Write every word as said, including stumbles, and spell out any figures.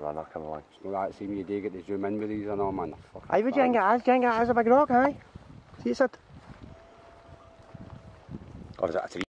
runner, come on. It's not that same you do get to zoom in with these and all, man. Aye, but Jenga is, Jenga is a big rock, aye. See, it's it. Or is it a tree?